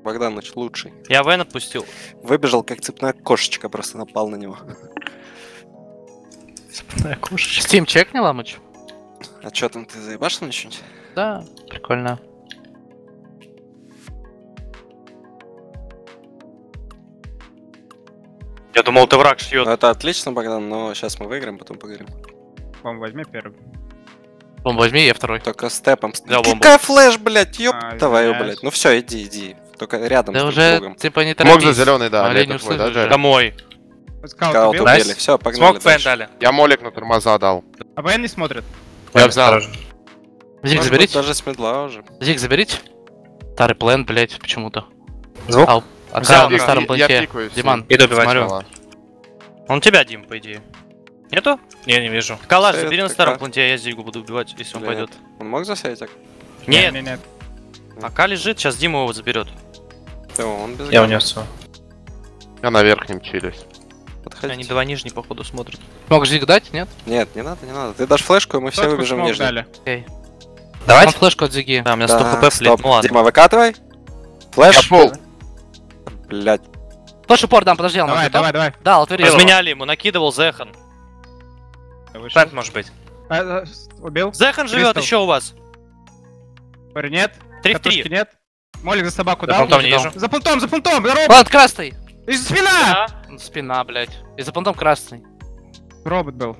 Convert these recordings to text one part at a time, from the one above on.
Богданыч лучший. Я Вен отпустил. Выбежал, как цепная кошечка, просто напал на него. Цепная кошечка. Steam чекни, Ламыч? А чё там, ты заебашил на что-нибудь? Да, прикольно. Я думал, ты враг шьет. Ну, это отлично, Богдан, но сейчас мы выиграем, потом поговорим. Бомбу возьми первый. Бомбу возьми, я второй. Только степом. Да, бомбу. Какая флеш, блядь, ёб твою, извиняюсь. блядь. Ну все, иди. Только рядом Да с друг уже, другом. типа, не Мог торопись. за зеленый, да. Олень это твой, да, услышишь. Джерри? Домой. Скаут Скаут убил. убили, все, погнали Смог Вен дальше. дали. Я молик на тормоза дал. А ВН не смотрит. Я взял. Зиг Может быть, заберите. даже с медла уже. Зиг заберите. Старый план, блять, почему-то. Звук? А Взял, на старом я планте. пикаю. Диман, Иду убивать. смотрю. Он тебя, Дим, по идее. Нету? Не, не вижу. Калаш, Совет забери на ТК. старом планте, я Зигу буду убивать, если он Или пойдет. нет? Он мог засеять так? Нет, Нет. пока лежит, сейчас Дима его заберет. Да, он без Я гана. унес его. Я на верхнем чилюсь. Подходите. Они два нижней, походу, смотрят. Мог Зиг дать, нет? Нет, не надо. Ты дашь флешку, и мы все Сотку выбежим в смог нижний. дали. Окей. Давайте. Вон флешку от Зиги. Да, у меня 100 Да, хп, стоп. ну ладно. Дима, выкатывай. Флэш. Я пол. Блять. Флеш упор дам, подожди, Алмаз, Давай, готов? давай, давай. Да, отвери. Разменяли ему, накидывал Зехан. Вышел. Плант может быть. Убил? Зехан живет Кристалл. еще у вас. Парень, нет. 3 в Катушки 3. нет. Молик за собаку За дал. понтом не вижу. За понтом, здорово! Плант красный. И спина! Спина, блять. И за понтом красный. Робот был.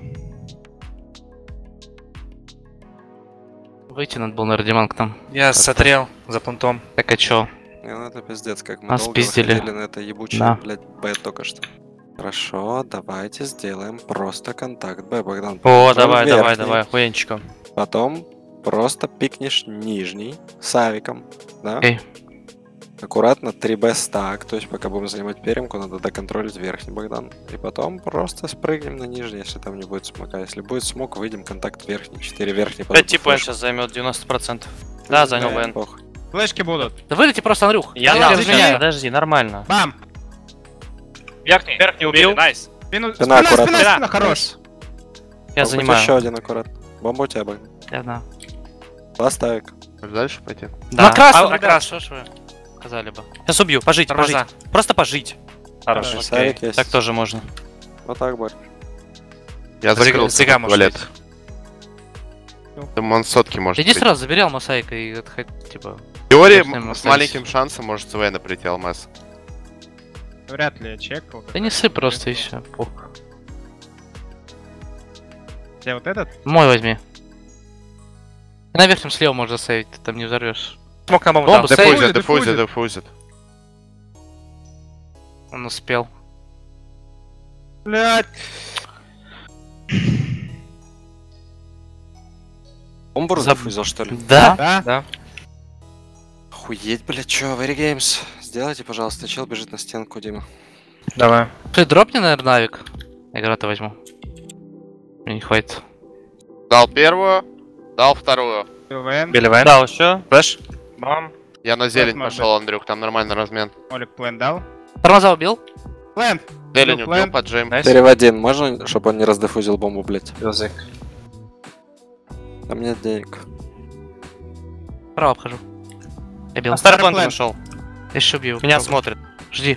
Выйти надо было на Радиман к нам. Я смотрел за пунктом. Так а чё? Не, ну это пиздец, как мы Нас долго пиздили. выходили на это ебучее, Да. блядь, Б только что. Хорошо, давайте сделаем просто контакт Б, Богдан. О, Потом давай, верхний, давай, охуенчиком. Потом просто пикнешь нижний с авиком, да? Окей. Аккуратно 3Б стак, то есть пока будем занимать перемку, надо доконтролить верхний, Богдан. И потом просто спрыгнем на нижний, если там не будет смока. Если будет смок, выйдем контакт верхний, 4 верхний. 5 типа сейчас займет 90%. Да, занял Вен. Похуй. Флешки будут. Да вылети просто, Андрюх. Я Да, дал, разменяю. подожди, нормально. Бам! Верхний убил. Найс. Спина, Спина аккуратно. спина, хорош. Я занимаю. Еще один аккуратно. Бомба у тебя, Богдан. Я знаю. Ставик. Дальше пойти. Да. На красном, А, ребят, что ж вы сказали бы. Сейчас убью, пожить, Тормоза. пожить. Просто пожить. Хорошо. Окей. Савик есть. Так тоже можно. Вот так, Борь. Я закрылся Зига в может туалет. Думаю, он сотки может Иди быть. сразу, забери Алмасайка и это хоть, типа... В теории С ним с остались. маленьким шансом может с Вейна прийти алмаз. Вряд ли я чекал. Да не сыпь просто и все. Где вот этот? Мой возьми. На верхнем слева можно сейвить, ты там не взорвешь. Смог на бомбу Бомбу дал. сейв. Дефузит, дефузит. дефузит. Он успел. Блядь. Бомбу Заб- зафузил, что ли? Да? Да? Охуеть, блядь, чё, Very Games. Сделайте, пожалуйста, чел бежит на стенку, Дима. Давай. Ты дропни, наверное, навик. Игра-то возьму. Мне не хватит. Дал первую, дал вторую. ВН. Били Вайн. Дал еще. Флэш. Бам. Я на зелень может пошел, Андрюх, там нормальный размен. Молик плен дал. Тормоза убил? Плен. Зелень Ну, убил план. под джейм. Найс. Переводи, можно, чтобы он не раздефузил бомбу, блядь? Язык. Там нет денег. Вправо обхожу. Я бил. На старый план план. нашел. Я еще бью. Меня Попробуй. смотрит. Жди.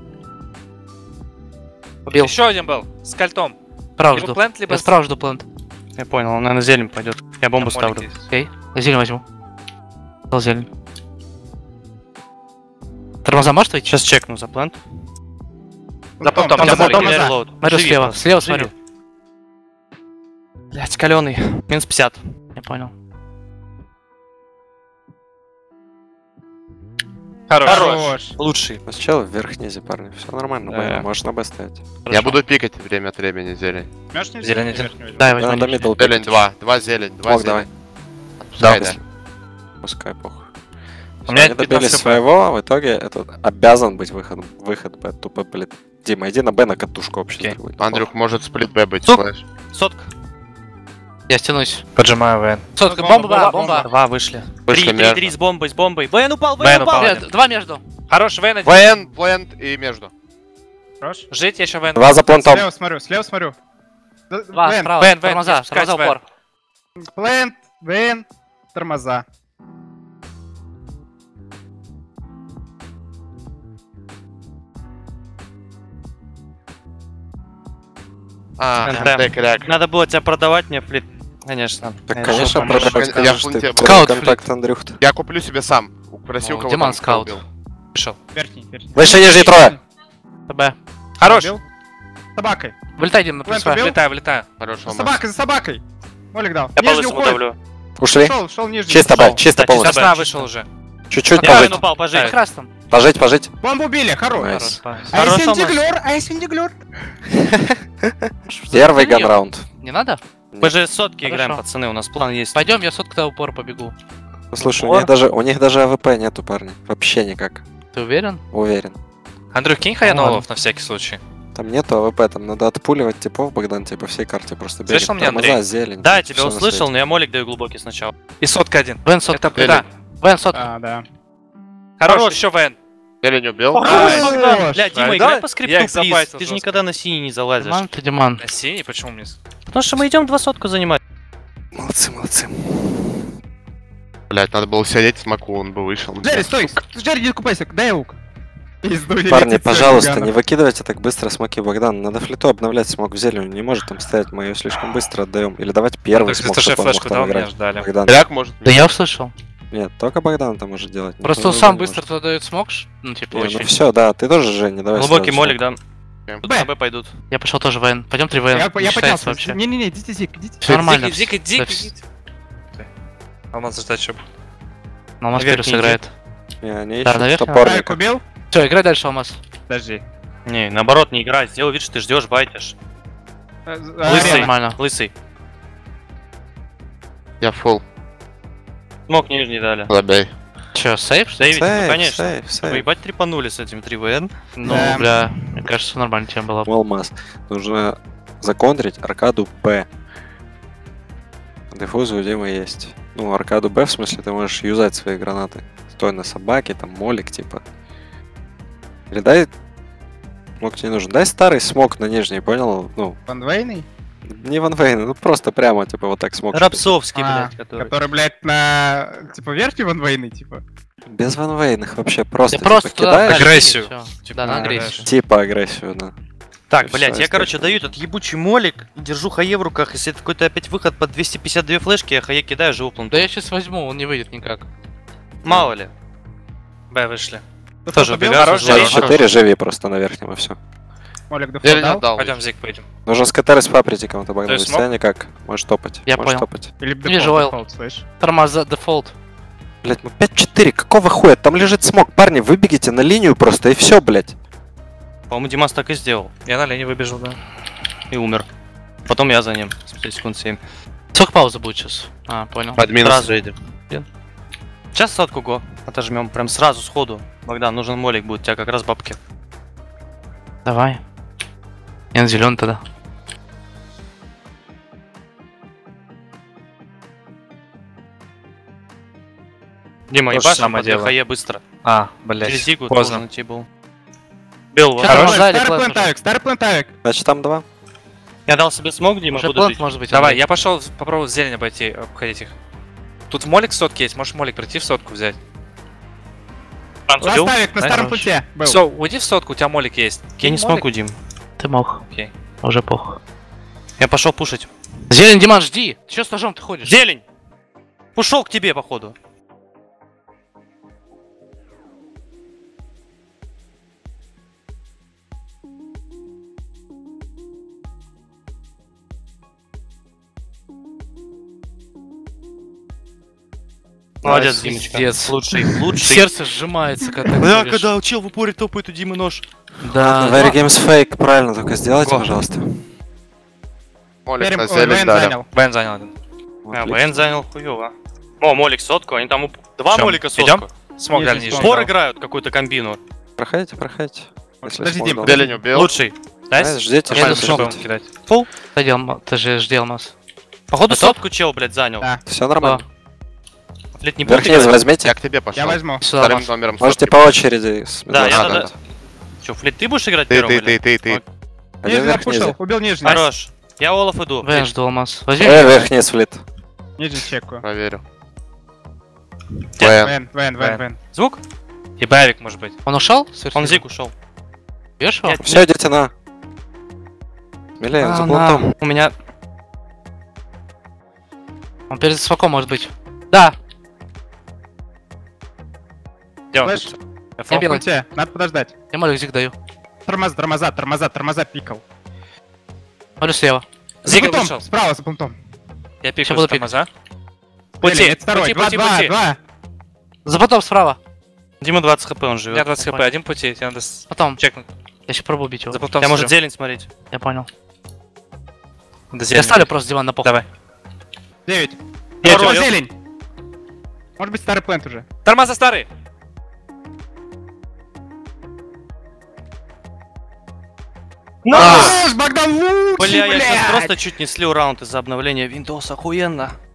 Убил. Еще один был. С кольтом. Справа Либо жду. плент, либо Я справа жду плент. Я понял, он, наверное, зелень пойдет. Я бомбу Там молик ставлю. есть. Окей. Я зелень возьму. Дал зелень. Тормоза можешь выйти? Сейчас чекну за плент. За понтом, Там я за молик. понтом назад. Релоуд. Смотрю Живи слева. просто, Слева живи. смотрю. Блять, каленый. Минус 50. Я понял. Хорош. Лучший. Сначала вверх низе, парни. Все нормально, Да. Б, можешь на Б стоять. Я буду пикать время от времени зелень. Можешь не Зелень взять? один. Да, я Да, возьму. надо лишний. мидл Зелень пикать. 2, 2 зелень, 2 Мог, давай. зелень. Пускай, Да, да. Пускай, похуй. У меня Они добились 15 хп. своего, а в итоге это обязан быть выход Б. Тупо, блядь. Дима, иди на Б на катушку вообще. Окей. с другой. Андрюх, может сплит Б быть, Сука. слэш. Сотка. Я стянусь. Поджимаю Вайн. Сотка, Бомба, бомба, бомба. бомба. Два вышли. Вышли между. 3 с бомбой, с бомбой. Вен упал, Вен Вен упал. упал. Нет, два между. Хорош, Вайн один. ВН, плент и между. Хорош. Жить, я еще Вайн. Два за плентом. Слева смотрю. Два, Вен. справа. Вен, Тормоза, пускай тормоза Вен. упор. Плент. Вен. Тормоза. НТ. Декряк. Надо было тебя продавать мне флит. Конечно. Так, Я конечно, решил помочь. продавать, Я в скажешь, фунте ты был. Скаут, контакт Андрюхт. Я куплю себе сам. Проси у Ну, кого Диман там скаут. убил. Вышел. Верхний. Выше, ниже, трое. ТБ. Хорош. Убил. С собакой. Вылетай, Дим, на Плент плюс. убил. Влетаю, влетаю. Хорош, За Алмаз. собакой, за собакой. Молик дал. Я по Нижний лысому уходит. давлю. Ушли. Шел нижний. Чисто, Пошел. бай, чисто Да, полностью. Сосна вышел уже. Чуть-чуть Я пожить. упал, пожить. Как раз там. Пожить, пожить. Бомбу убили, хорош. Найс. Хорош, Алмаз. Айсвиндиглер. Первый Залил. ганраунд. Не надо? Мы же сотки Хорошо. играем, пацаны, у нас план есть. Пойдем, я сотку до упора побегу. Слушай, Упор. у них даже АВП нету, парни. Вообще никак. Ты уверен? Уверен. Андрюх, кинь хаянолов на всякий случай. Там нету АВП, там надо отпуливать типов, Богдан, тебе по всей карте просто бегать. Слышал меня, Тормоза, Андрей? зелень. Да, я тебя всё на услышал, свете. но я молик даю глубокий сначала. И сотка один. Вен сотка. Это да. Вен сотка. А, да. Хорош, еще ВН. Зелень убил. Хорош. Бля, Дима, Да, играй по я скрипту, их плиз. забайтил Ты же жестко. никогда на синий не залазишь. Диман, ты Диман. А синий? Почему мне? Потому что мы идем 2 сотку занимать. Молодцы, молодцы. Блять, надо было сидеть в смоку, он бы вышел. Джерри, стой. Джерри, не купайся. Дай лук. Пизду, Парни, летит пожалуйста, всё, не выкидывайте так быстро смоки Богдан. Надо флиту обновлять смок в зелень. Не может там стоять, мы ее слишком быстро отдаем. Или давать первый Андрюх, смок, ты чтобы он мог флешку там дал, меня играть. ждали. Богдан. Дряк может. Да я услышал. Нет, только Богдан это может делать. Просто никто он другой сам не быстро может. туда дает смог, ну типа Не, ну очень. все, да, ты тоже, Жень, не давай Глубокий сразу молик, смок. да? Б. На Б пойдут. Я пошел тоже ВН. Пойдем 3 ВН. Я Не считается поднялся. вообще. Не-не-не, идите, идите. Все нормально. Дикий, Да, дикий. Алмаз ждать, чтобы... Но Алмаз Наверх первый не сыграет. Не, они Да, ищут наверх надо. Райк топорника. убил? Все, играй дальше, Алмаз. Подожди. Не, наоборот, не играй. Сделай вид, что ты ждешь, байтишь. Лысый. Нормально. Лысый. Я фул. Смог нижний дали. Забей. Че, сейф? что ли? Сейвить, ну Сейв, конечно. сейв, Вы сейв. ебать трепанули с этим 3 ВН. Ну, Да. бля, мне кажется, нормально тема была. Алмаз. Нужно законтрить аркаду Б. Дефузы у Димы есть. Ну, аркаду Б, в смысле, ты можешь юзать свои гранаты. Стой на собаке, там, молик, типа. Или дай... Смок тебе не нужен. Дай старый смок на нижний, понял? Ну, Ванвейный? не Ван Вейн, ну просто прямо, типа, вот так смок. Рапсовский, А, блядь, который. который, блядь, на... Типа, верхний ванвейный, типа. Без Ван Вейнах вообще просто, Ты просто типа, туда кидаешь, вкажи, агрессию. и всё. Типа, Да, на да, агрессию. типа агрессию, да. Так, И блядь, всё, я, короче, естественно. даю этот ебучий молик, держу хае в руках, если это какой-то опять выход под 252 флешки, я хае кидаю, живу планку. Да я сейчас возьму, он не выйдет никак. Мало ли. Б вышли. Тоже убил? убегаю. Хорош, Жаль, хорош. 4 живи просто на верхнем, и все. Молик дефолт Зелень дал? отдал. Пойдем, Зик, пойдем. Нужен скатер с папритиком, это Богдан. То есть Если смог? никак, можешь топать. Я можешь понял. топать. Или Вижу ойл. дефолт, слышь? Тормоза, дефолт. Блять, ну 5-4, какого хуя? Там лежит смог, парни, выбегите на линию просто, и все, блять. По-моему, Димас так и сделал. Я на линии выбежал, да. И умер. Потом я за ним. Спустя секунд 7. Сколько пауза будет сейчас? А, понял. Под минус. Сразу идем. Сейчас сотку го. Отожмем прям сразу, сходу. Богдан, нужен молик будет, у тебя как раз бабки. Давай. Я на зеленый тогда. Дима, То же ебашь, самое под дело. хае быстро. А, Через блядь. зигу Поздно. должен идти был. Бил, Чё, хорош. тормоза или Старый плент плентавик, старый плентавик. Значит, там 2. Я дал себе смог, Дима, Уже буду плент бить. может быть. Давай, Андрей. я пошел попробую в зелень обойти, обходить их. Тут молик в сотке есть, можешь молик прийти в сотку взять. Франц убил? Ластавик на Да, старом короче. пульте был. Все, уйди в сотку, у тебя молик есть. Я не смогу, Дим. Ты мог. Окей. Уже похуй. Я пошел пушить. Зелень, Диман, жди! Че с ножом ты ходишь? Зелень! Ушел к тебе, походу. Молодец, Димочка. Пиздец. Лучший, лучший. Сердце сжимается, когда ты Да, говоришь. когда чел в упоре топает у Димы нож. Да. Very Games Fake, правильно, только сделайте, Го. пожалуйста. Молик Перем- на ой, зелень Вейн дали. занял. Бен занял один. А, Отлично. ВН занял хуёво. О, молик сотку, они там два Чё, молика сотку. идём? Смог Нижний дали нижний. смог. Спор играют какую-то комбину. Проходите, проходите. Если Подожди, смог Дим, дал. Зелень убил. Лучший. Знаешь, Найс. ждите, Я что иду смог. будете. кидать. Ты же жди алмаз. Походу Готов? сотку чел, блядь, занял. Да. Все нормально. Флит не будет Верхний играть? возьмите. Я к тебе пошел. Я возьму. Сюда Вторым алмаз. номером Можете сотки. по очереди. Да, я Да, тогда... да. Чё, Флит, ты будешь играть Ты, первым, ты, или? ты, ты. Один Нижний верхний. запушил, убил нижний. Хорош. Я Олаф иду. Вен, жду алмаз. Возьми. Верхний слит. Нижний чекаю. Проверю. Вен. Вен. Звук? И Бавик, может быть. Он ушел? Он зиг ушел. Бьешь его? Нет. Все, идите на. Милей, он за А, плантом. У меня... Он перед смоком может быть. Да, Где он Флэш. тут? я В белый. пульте, надо подождать. Я молик зиг даю. Тормоза пикал. Молю слева. За Зига пультом, вышел. справа, за пультом. Я Ща пикаю буду с тормоза. Пути, Это второй, пути. 2. За потом справа. Дима 20 хп, он У меня живет. 20 хп, один пути, тебе надо Потом. чекнуть. Я сейчас пробую убить его. За плутом Я может смотрю. зелень смотреть. Я понял. Да, Я зелень. ставлю просто диван на пол. Давай. 9. Я Второй чё, зелень. Может быть старый плент уже. Тормоза старый! Хорош, Богдан лучший, Бля, я блядь! сейчас просто чуть не слил раунд из-за обновления Windows, охуенно.